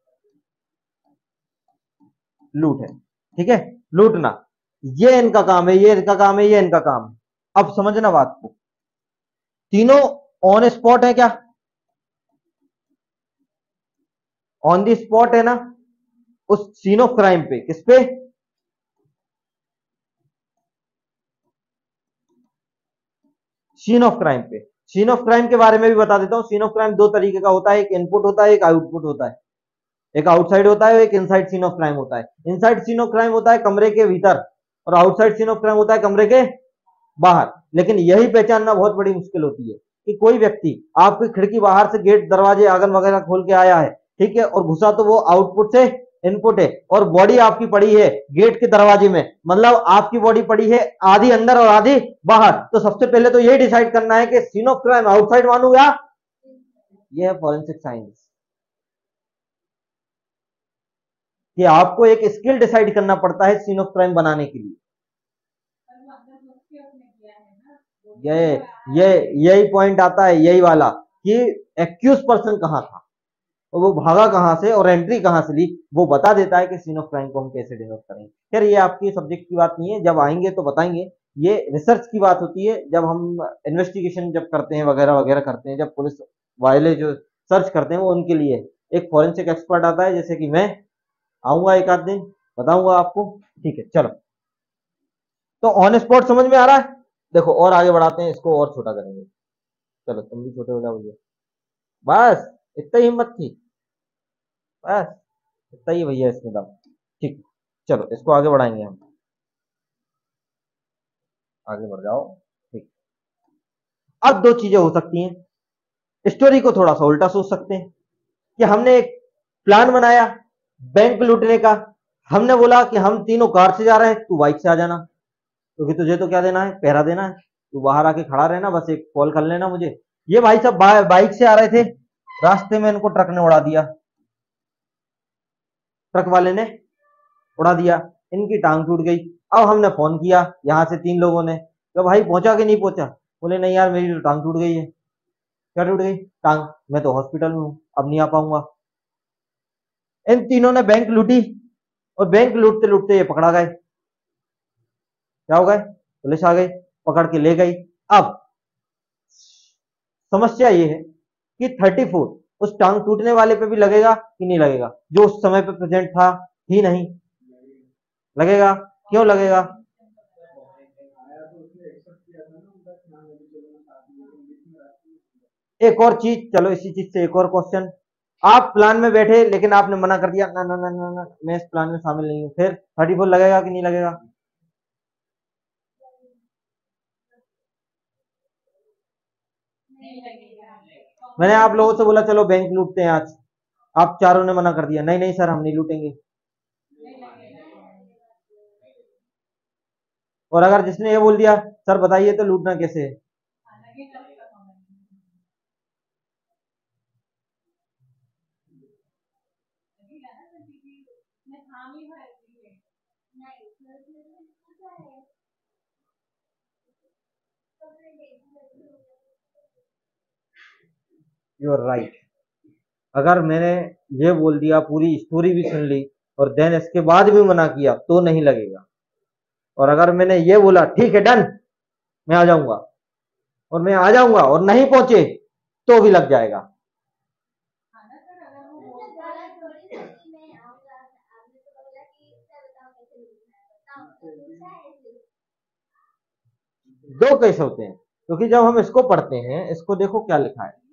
लूट है, ठीक है, लूटना। ये इनका काम है, ये इनका काम है, ये इनका काम है। अब समझना बात को, तीनों ऑन स्पॉट है क्या, ऑन दी स्पॉट है ना, उस सीन ऑफ क्राइम पे, किस पे, सीन ऑफ क्राइम पे। सीन ऑफ क्राइम के बारे में भी बता देता हूं। सीन ऑफ क्राइम दो तरीके का होता है, एक इनपुट होता है, एक आउटपुट होता है। एक आउटसाइड होता है, एक इनसाइड सीन ऑफ क्राइम होता है। इनसाइड सीन ऑफ क्राइम होता है कमरे के भीतर, और आउटसाइड सीन ऑफ क्राइम होता है कमरे के बाहर। लेकिन यही पहचानना बहुत बड़ी मुश्किल होती है कि कोई व्यक्ति आपकी खिड़की बाहर से गेट दरवाजे आंगन वगैरह खोल के आया है, ठीक है, और घुसा तो वो आउटपुट से इनपुट है, और बॉडी आपकी पड़ी है गेट के दरवाजे में, मतलब आपकी बॉडी पड़ी है आधी अंदर और आधी बाहर। तो सबसे पहले तो यही डिसाइड करना है कि सीन ऑफ क्राइम आउटसाइड मानू या, यह है फॉरेंसिक साइंस, कि आपको एक स्किल डिसाइड करना पड़ता है सीन ऑफ क्राइम बनाने के लिए। ये ये यही पॉइंट आता है, यही वाला, कि एक्यूज पर्सन कहां था, और वो भागा कहां से और एंट्री कहां से ली, वो बता देता है कि सीन ऑफ क्राइम को हम कैसे डिनोट करेंगे। खैर ये आपकी सब्जेक्ट की बात नहीं है, जब आएंगे तो बताएंगे। ये रिसर्च की बात होती है, जब हम इन्वेस्टिगेशन जब करते हैं वगैरह वगैरह करते हैं, जब पुलिस वाले जो सर्च करते हैं वो उनके लिए। एक फॉरेंसिक एक्सपर्ट आता है, जैसे कि मैं आऊंगा एक आध दिन, बताऊंगा आपको। ठीक है, चलो, तो ऑन स्पॉट समझ में आ रहा है। देखो और आगे बढ़ाते हैं, इसको और छोटा करेंगे। चलो तुम भी छोटे हो जाओ भैया, बस इतना ही हिम्मत थी, बस इतना ही भैया इसमें दम। ठीक, चलो इसको आगे बढ़ाएंगे हम, आगे बढ़ जाओ। ठीक, अब दो चीजें हो सकती हैं। स्टोरी को थोड़ा सा उल्टा सोच सकते हैं, कि हमने एक प्लान बनाया बैंक लूटने का। हमने बोला कि हम तीनों कार से जा रहे हैं, तू बाइक से आ जाना, क्योंकि तुझे तो क्या देना है, पहरा देना है। तू बाहर आके खड़ा रहना, बस एक कॉल कर लेना मुझे। ये भाई साहब बाइक से आ रहे थे, रास्ते में इनको ट्रक ने उड़ा दिया, ट्रक वाले ने उड़ा दिया, इनकी टांग टूट गई। अब हमने फोन किया यहाँ से तीन लोगों ने, तो भाई पहुंचा कि नहीं पहुंचा, बोले नहीं यार मेरी तो टांग टूट गई है। क्या टूट गई, टांग, मैं तो हॉस्पिटल में हूँ, अब नहीं आ पाऊंगा। इन तीनों ने बैंक लूटी, और बैंक लूटते लूटते ये पकड़ा गए। क्या हो गए, पुलिस आ गई, पकड़ के ले गई। अब समस्या ये है कि 34 उस टांग टूटने वाले पे भी लगेगा कि नहीं लगेगा, जो उस समय पे प्रेजेंट था ही नहीं, लगेगा। क्यों लगेगा, एक और चीज, चलो इसी चीज से एक और क्वेश्चन। आप प्लान में बैठे लेकिन आपने मना कर दिया, ना ना ना ना ना मैं इस प्लान में शामिल नहीं हूँ, फिर 34 लगेगा कि नहीं लगेगा। मैंने आप लोगों से बोला चलो बैंक लूटते हैं आज, आप चारों ने मना कर दिया, नहीं नहीं सर हम नहीं लूटेंगे। और अगर जिसने ये बोल दिया सर बताइए तो लूटना कैसे है, यू आर राइट। अगर मैंने ये बोल दिया, पूरी स्टोरी भी सुन ली, और देन इसके बाद भी मना किया तो नहीं लगेगा। और अगर मैंने ये बोला ठीक है डन, मैं आ जाऊंगा, और मैं आ जाऊंगा और नहीं पहुंचे तो भी लग जाएगा। दो केस होते हैं, क्योंकि जब हम इसको पढ़ते हैं, इसको देखो क्या लिखा है,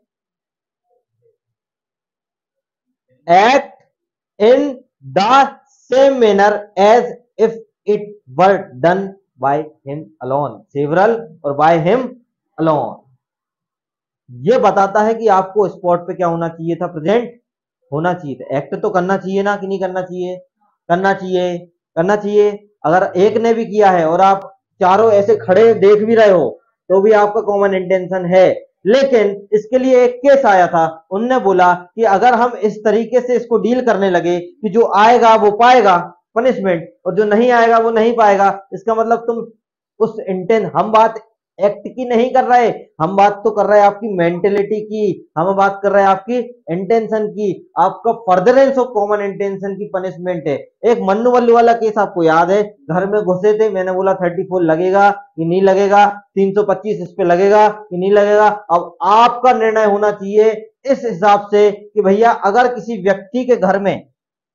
act in the same manner as if it were done by him alone, several और by him alone। ये बताता है कि आपको स्पॉट पे क्या होना चाहिए था, प्रेजेंट होना चाहिए था। एक्ट तो करना चाहिए ना, कि नहीं करना चाहिए, करना चाहिए, करना चाहिए। अगर एक ने भी किया है और आप चारों ऐसे खड़े देख भी रहे हो तो भी आपका कॉमन इंटेंशन है। लेकिन इसके लिए एक केस आया था, उनने बोला कि अगर हम इस तरीके से इसको डील करने लगे कि जो आएगा वो पाएगा पनिशमेंट और जो नहीं आएगा वो नहीं पाएगा, इसका मतलब तुम उस इंटेंट, हम बात एक्ट की नहीं कर रहे, हम बात तो कर रहे हैं आपकी मेंटेलिटी की, हम बात कर रहे हैं आपकी इंटेंशन की। आपका फर्दरेंस ऑफ कॉमन इंटेंशन की पनिशमेंट है। एक मन्नू वल्लू वाला केस आपको याद है, घर में घुसे थे, मैंने बोला 34 लगेगा कि नहीं लगेगा, 325 इस पे लगेगा कि नहीं लगेगा। अब आपका निर्णय होना चाहिए इस हिसाब से कि भैया अगर किसी व्यक्ति के घर में,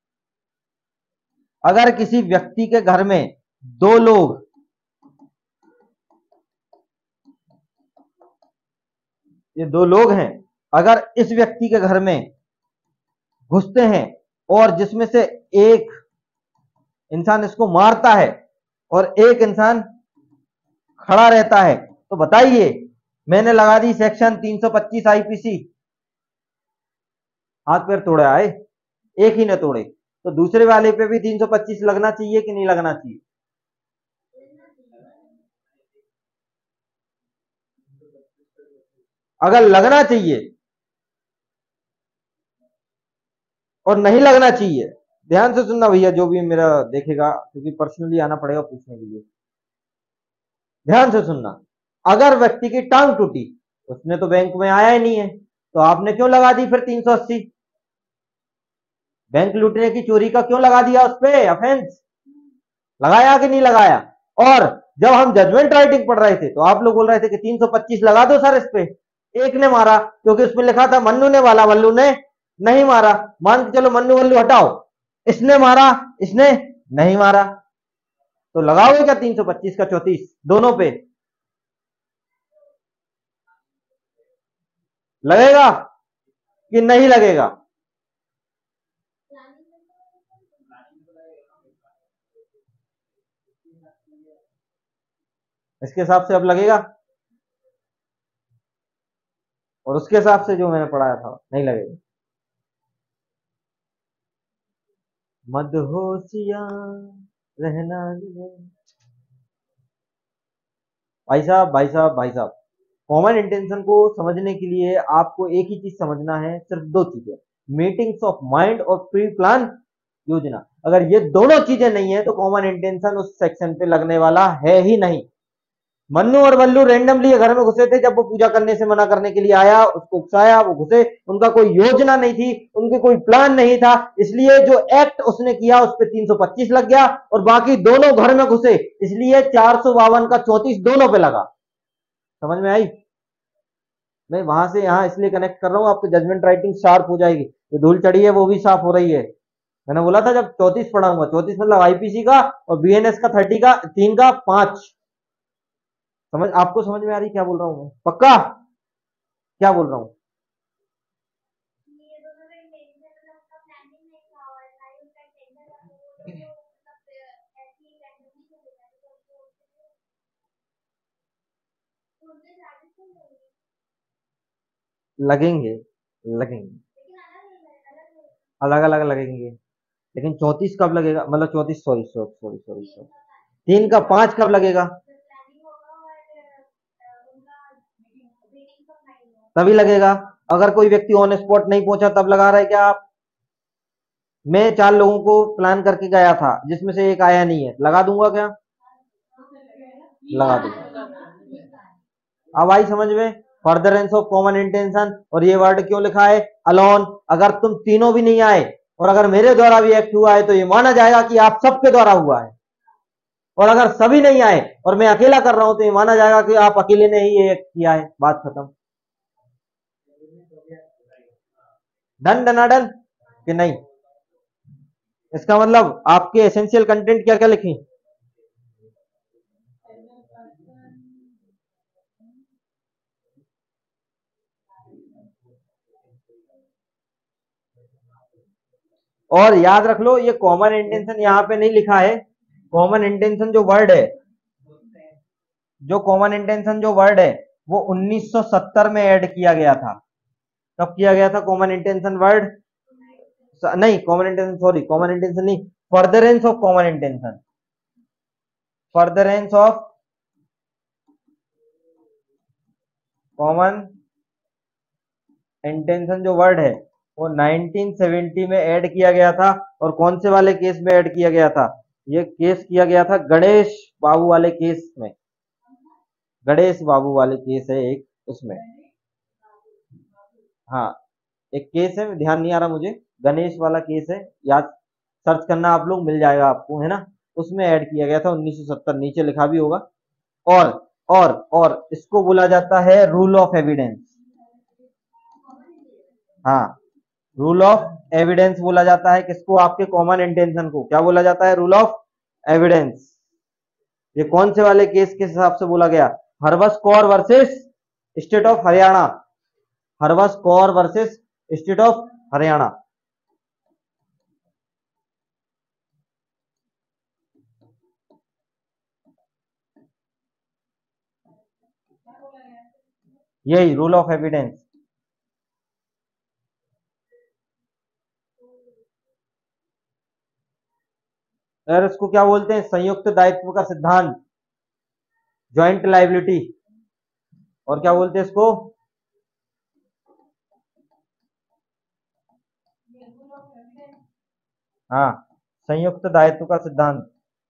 अगर किसी व्यक्ति के घर में दो लोग, ये दो लोग हैं, अगर इस व्यक्ति के घर में घुसते हैं और जिसमें से एक इंसान इसको मारता है और एक इंसान खड़ा रहता है, तो बताइए, मैंने लगा दी सेक्शन 325 आईपीसी, हाथ पैर तोड़े आए, एक ही ने तोड़े, तो दूसरे वाले पे भी 325 लगना चाहिए कि नहीं लगना चाहिए? अगर लगना चाहिए और नहीं लगना चाहिए, ध्यान से सुनना भैया, जो भी मेरा देखेगा, क्योंकि पर्सनली आना पड़ेगा पूछने के लिए, ध्यान से सुनना। अगर व्यक्ति की टांग टूटी, उसने तो बैंक में आया ही नहीं है, तो आपने क्यों लगा दी फिर 380? बैंक लूटने की चोरी का क्यों लगा दिया उस पे ऑफेंस? लगाया कि नहीं लगाया? और जब हम जजमेंट राइटिंग पढ़ रहे थे तो आप लोग बोल रहे थे कि 325 लगा दो सर इस पे। एक ने मारा क्योंकि उसमें लिखा था मन्नू ने वाला, वल्लू ने नहीं मारा, मान के चलो मन्नू वल्लू हटाओ, इसने मारा, इसने नहीं मारा, तो लगाओगे क्या 325 का 34 दोनों पे? लगेगा कि नहीं लगेगा? इसके हिसाब से अब लगेगा, और उसके हिसाब से जो मैंने पढ़ाया था नहीं लगेगा। मदहोशिया रहना भाई साहब, भाई साहब, भाई साहब, कॉमन इंटेंशन को समझने के लिए आपको एक ही चीज समझना है, सिर्फ दो चीजें, मीटिंग्स ऑफ माइंड और प्री प्लान योजना। अगर ये दोनों चीजें नहीं है तो कॉमन इंटेंशन उस सेक्शन पे लगने वाला है ही नहीं। मन्नू और वल्लू रैंडमली घर में घुसे थे, जब वो पूजा करने से मना करने के लिए आया, उसको उकसाया, वो घुसे, उनका कोई योजना नहीं थी, उनके कोई प्लान नहीं था, इसलिए जो एक्ट उसने किया उस पर 325 लग गया, और बाकी दोनों घर में घुसे इसलिए 452 का 34 दोनों पे लगा। समझ में आई? मैं वहां से यहाँ इसलिए कनेक्ट कर रहा हूँ, आपकी जजमेंट राइटिंग शार्प हो जाएगी, जो धूल चढ़ी है वो भी साफ हो रही है। मैंने बोला था जब 34 पढ़ाऊंगा, 34 मतलब आईपीसी का और बीएनएस का 30 का 3 का 5। समझ, आपको समझ में आ रही क्या बोल रहा हूँ मैं? पक्का क्या बोल रहा हूँ? लगेंगे, लगेंगे, अलग अलग लगेंगे, लेकिन 34 कब लगेगा, मतलब 34, sorry sorry sorry sorry sorry, 3 का 5 कब लगेगा? तभी लगेगा। अगर कोई व्यक्ति ऑन स्पॉट नहीं पहुंचा तब लगा रहे क्या आप? मैं 4 लोगों को प्लान करके गया था जिसमें से एक आया नहीं है, लगा दूंगा क्या? लगा दूंगा। अब आई समझ में? फर्दरेंस ऑफ कॉमन इंटेंशन, और ये वर्ड क्यों लिखा है अलोन? अगर तुम तीनों भी नहीं आए और अगर मेरे द्वारा भी एक्ट हुआ है तो ये माना जाएगा कि आप सबके द्वारा हुआ है, और अगर सभी नहीं आए और मैं अकेला कर रहा हूं तो ये माना जाएगा कि आप अकेले ने ही ये एक्ट किया है। बात खत्म। डन डनाडन कि नहीं? इसका मतलब आपके एसेंशियल कंटेंट क्या क्या लिखी? और याद रख लो, ये कॉमन इंटेंशन यहाँ पे नहीं लिखा है। कॉमन इंटेंशन जो वर्ड है, जो कॉमन इंटेंशन जो वर्ड है वो 1970 में ऐड किया गया था। कब किया गया था कॉमन इंटेंशन वर्ड? नहीं, common intention, sorry, common intention नहीं, furtherance of common intention. Furtherance of common intention जो वर्ड है वो 1970 में ऐड किया गया था। और कौन से वाले केस में ऐड किया गया था? ये केस किया गया था गणेश बाबू वाले केस में। गणेश बाबू वाले केस है एक, उसमें। हाँ, एक केस है, ध्यान नहीं आ रहा मुझे, गणेश वाला केस है, याद सर्च करना आप लोग, मिल जाएगा आपको, है ना। उसमें ऐड किया गया था 1970, नीचे लिखा भी होगा। और और इसको बोला जाता है रूल ऑफ एविडेंस। हाँ, रूल ऑफ एविडेंस बोला जाता है किसको? आपके कॉमन इंटेंशन को क्या बोला जाता है? Rule of evidence. ये कौन से वाले केस के हिसाब से बोला गया? Harbans Kaur versus state of Haryana. Harbans Kaur versus state of Haryana. यही रूल ऑफ एविडेंस। अगर इसको क्या बोलते हैं? संयुक्त दायित्व का सिद्धांत, ज्वाइंट लाइबिलिटी। और क्या बोलते हैं इसको? हाँ, संयुक्त दायित्व का सिद्धांत।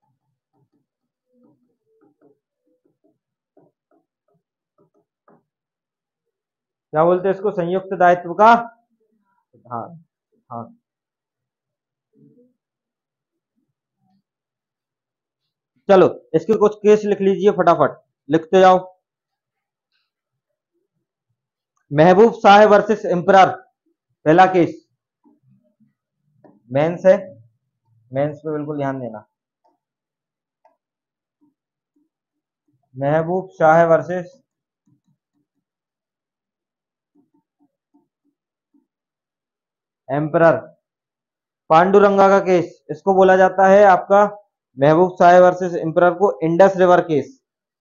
क्या बोलते हैं इसको? संयुक्त दायित्व का सिद्धांत। हाँ, चलो इसके कुछ केस लिख लीजिए फटाफट, लिखते जाओ। महबूब शाह वर्सेस एम्परर, पहला केस। मेंस है, मेंस पे बिल्कुल ध्यान देना। महबूब शाह वर्सेस एम्परर, पांडुरंगा का केस। इसको बोला जाता है आपका, महबूब शाह वर्सेस एम्परर को, इंडस रिवर केस।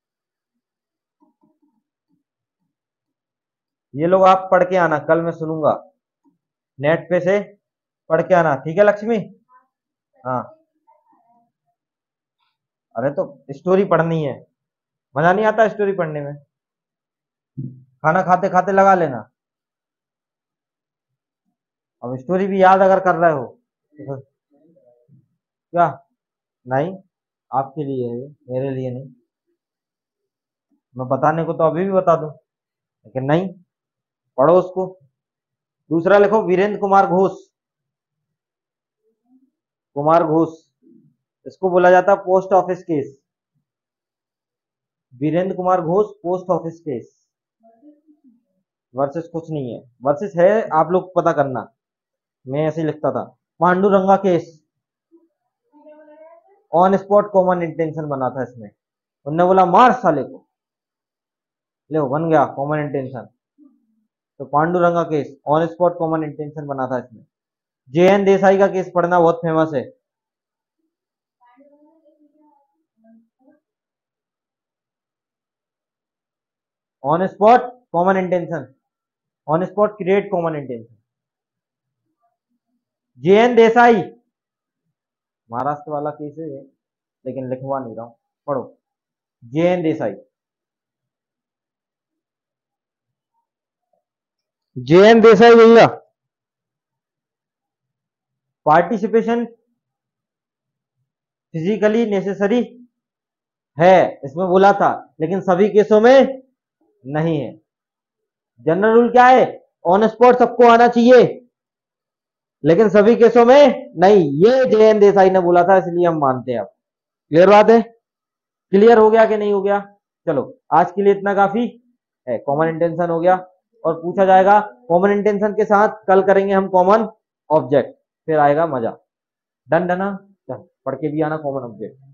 ये लोग आप पढ़ के आना, कल मैं सुनूंगा, नेट पे से पढ़ के आना, ठीक है लक्ष्मी? हाँ, अरे तो स्टोरी पढ़नी है, मजा नहीं आता स्टोरी पढ़ने में? खाना खाते खाते लगा लेना। अब स्टोरी भी याद अगर कर रहे हो तो क्या? नहीं, आपके लिए है, मेरे लिए नहीं। मैं बताने को तो अभी भी बता दूं, लेकिन नहीं, पढ़ो उसको। दूसरा लिखो, वीरेंद्र कुमार घोष। कुमार घोष, इसको बोला जाता है post office case. Virendra Kumar Ghosh, post office case. Versus कुछ नहीं है, वर्सेस है, आप लोग पता करना, मैं ऐसे ही लिखता था। Panduranga case, on spot common intention बना था इसमें, उनने बोला मार साले को, ले बन गया कॉमन इंटेंशन। तो Panduranga case on spot common intention बना था इसमें। JN देसाई का केस पढ़ना, बहुत फेमस है। On spot common intention, on spot create common intention. JN Desai, Maharashtra वाला केस है ये, लेकिन लिखवा नहीं रहा हूं, पढ़ो। JN देसाई, JN देसाई भैया। पार्टिसिपेशन फिजिकली नेसेसरी है, इसमें बोला था, लेकिन सभी केसों में नहीं है। जनरल रूल क्या है? ऑन स्पॉट सबको आना चाहिए, लेकिन सभी केसों में नहीं। ये JN देसाई ने बोला था, इसलिए हम मानते हैं। अब क्लियर बात है? क्लियर हो गया कि नहीं हो गया? चलो आज के लिए इतना काफी है। कॉमन इंटेंशन हो गया, और पूछा जाएगा कॉमन इंटेंशन के साथ कल करेंगे हम कॉमन ऑब्जेक्ट, फिर आएगा मजा। डन डना, चल पढ़ के भी आना कॉमन ऑब्जेक्ट।